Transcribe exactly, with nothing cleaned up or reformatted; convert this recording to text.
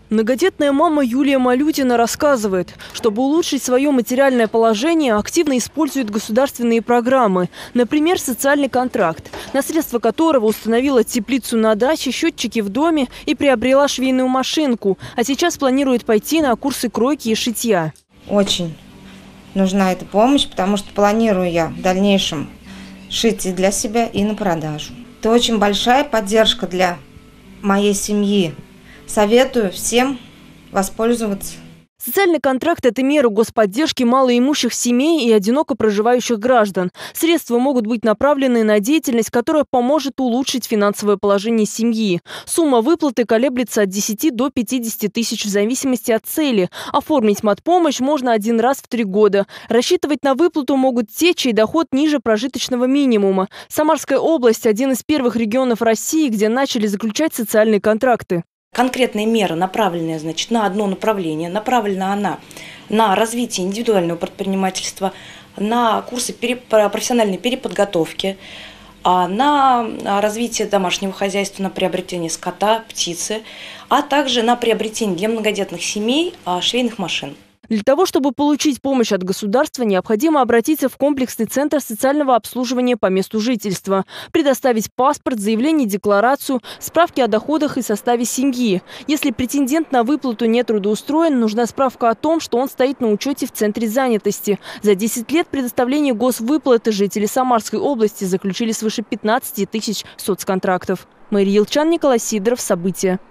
Многодетная мама Юлия Малютина рассказывает, чтобы улучшить свое материальное положение, активно использует государственные программы. Например, социальный контракт, на средства которого установила теплицу на даче, счетчики в доме и приобрела швейную машинку. А сейчас планирует пойти на курсы кройки и шитья. Очень нужна эта помощь, потому что планирую я в дальнейшем шить и для себя, и на продажу. Это очень большая поддержка для моей семьи. Советую всем воспользоваться. Социальный контракт – это мера господдержки малоимущих семей и одиноко проживающих граждан. Средства могут быть направлены на деятельность, которая поможет улучшить финансовое положение семьи. Сумма выплаты колеблется от десяти до пятидесяти тысяч в зависимости от цели. Оформить матпомощь можно один раз в три года. Рассчитывать на выплату могут те, чей доход ниже прожиточного минимума. Самарская область – один из первых регионов России, где начали заключать социальные контракты. Конкретная мера, направленная, значит, на одно направление, направлена она на развитие индивидуального предпринимательства, на курсы профессиональной переподготовки, на развитие домашнего хозяйства, на приобретение скота, птицы, а также на приобретение для многодетных семей швейных машин. Для того, чтобы получить помощь от государства, необходимо обратиться в комплексный центр социального обслуживания по месту жительства, предоставить паспорт, заявление-декларацию, справки о доходах и составе семьи. Если претендент на выплату не трудоустроен, нужна справка о том, что он стоит на учете в центре занятости. За десять лет предоставления госвыплаты жители Самарской области заключили свыше пятнадцати тысяч соцконтрактов. Мария Елчан, Николай Сидоров. События.